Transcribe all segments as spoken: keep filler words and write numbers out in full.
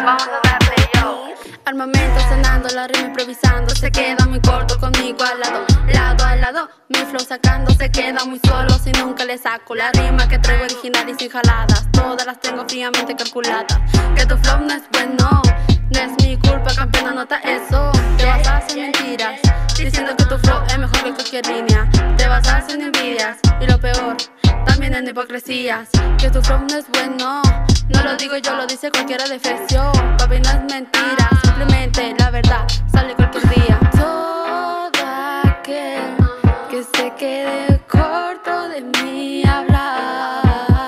Vamos a darle yo. Armamento sonando, la rima improvisando. Se queda muy corto conmigo al lado, lado a lado. Mi flow sacando, se queda muy solo si nunca le saco la rima que traigo original y sin jaladas. Todas las tengo fríamente calculadas. Que tu flow no es bueno, no es mi culpa, campeona, nota eso. Te vas a hacer mentiras, diciendo que tu flow es mejor que cualquier línea. Te vas a hacer envidias, y lo peor, también en hipocresías. Que tu flow no es bueno, no lo digo yo, lo dice cualquiera de fecio. Papi, no es mentira, simplemente la verdad sale cualquier día. Todo aquel que se quede corto de mí hablar,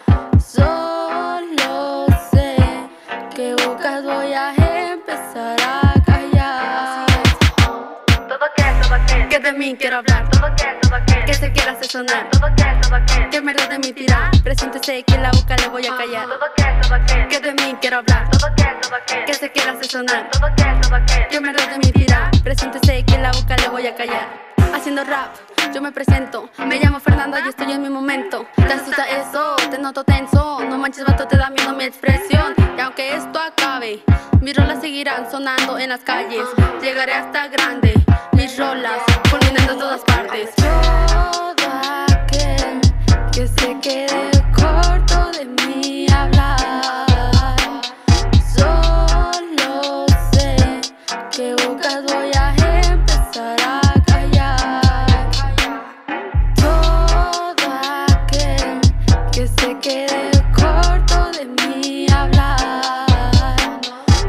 solo sé que bocas voy a empezar a callar. Todo aquel, todo aquel Que de mí quiero hablar, Todo aquel, todo aquel que se quiera hacer sonar, Todo aquel, todo aquel que mierda de mi tirar. Preséntese que la boca le voy a callar. Todo aquel, todo aquel Que de mí quiero hablar, Todo aquel, todo aquel que se quiera hacer sonar, Todo aquel, todo aquel que mierda de mi tirar. Preséntese que la boca le voy a callar. Haciendo rap, yo me presento. Me llamo Fernanda y estoy en mi momento. ¿Te asusta eso? Te noto tenso. No manches, vato, te da miedo mi expresión. Y aunque esto acabe, mis rolas seguirán sonando en las calles. Llegaré hasta grande, mis rolas culminan en todas partes. Todo aquel que se quede corto de mí hablar, solo sé que bocas voy a empezar a callar. Todo aquel que se quede corto de mí hablar,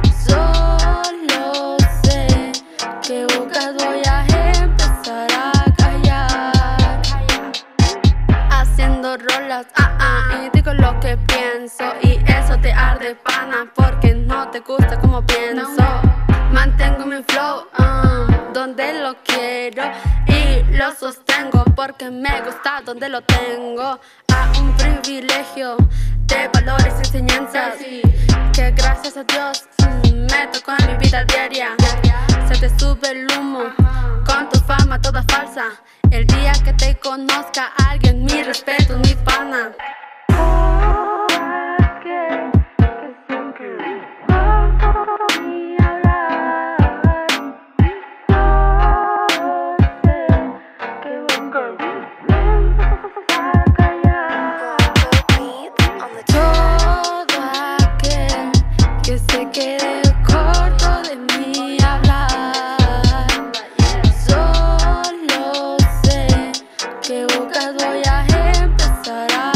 solo sé que bocas voy a empezar a callar. Haciendo rolas, ah, ah, y digo lo que pienso. Y eso te arde, pana, porque no te gusta como pienso. Mantengo mi flow, ah, donde lo quiero. Y lo sostengo porque me gusta donde lo tengo. A un privilegio de valores y enseñanzas que gracias a Dios mm, me tocó en mi vida diaria. Se te sube el humo con tu fama toda falsa. El día que te conozca alguien, mi respeto, mi pana. Todo aquel que se quede corto de mí hablar, solo sé que bocas voy a empezar a